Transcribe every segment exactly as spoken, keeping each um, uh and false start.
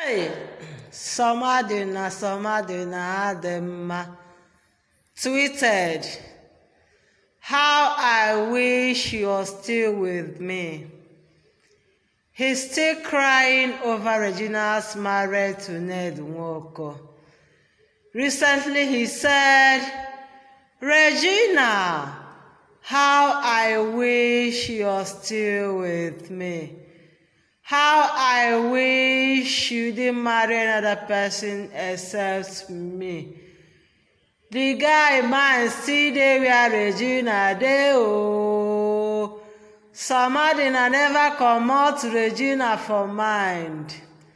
Hey, Somadina Somadina Adema tweeted, "How I wish you were still with me." He's still crying over Regina's marriage to Ned Nwoko. Recently, he said, "Regina, how I wish you were still with me. How I wish you didn't marry another person except me." The guy man still dey where Regina dey oh. Somadina never comot Regina for mind.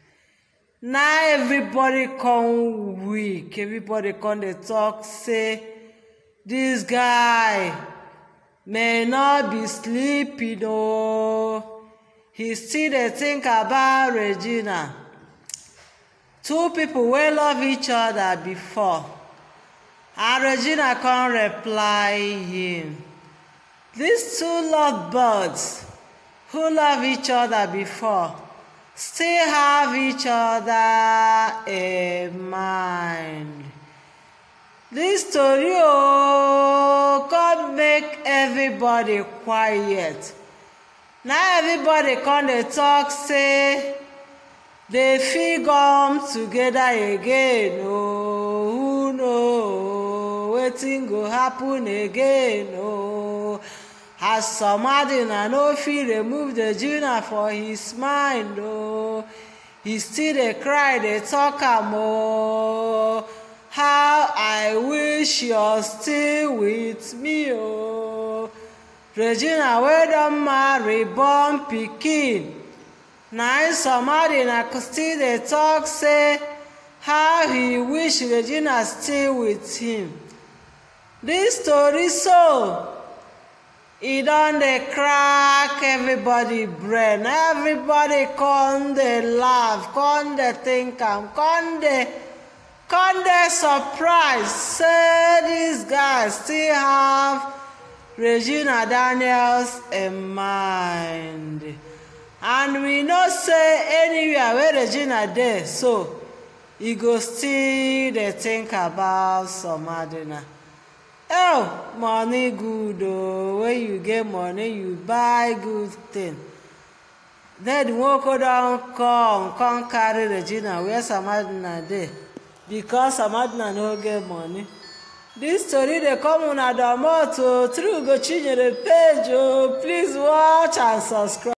Now everybody come weak. Everybody come dey talk say this guy may not be sleeping oh. He still dey think about Regina. Two people wey love each other before, and Regina come reply him. These two lovebirds who love each other before still have each other in mind. This story oh come make everybody quiet. Now everybody come dey talk say they fit come together again oh. Who know wetin go happen again oh. As Somadina no fit remove the Regina for his mind oh. He still dey cry dey talk am oh. How I wish you're still with me oh. Regina wey don marry born pikin. Na im Somadina still dey talk say how he wish Regina still with him. This story so e don dey crack everybody brain. Everybody come dey laugh, come dey think am, come dey come dey surprise say this guy still have Regina Daniels in mind. And we know say anywhere where Regina dey so e go still dey think about Somadina. Oh, money good oh. When you get money, you buy good thing. Then Nwoko don come, come carry Regina where Somadina dey because Somadina no get money. This story dey come una domot oh. Through Ugochinyere page oh. Please watch and subscribe.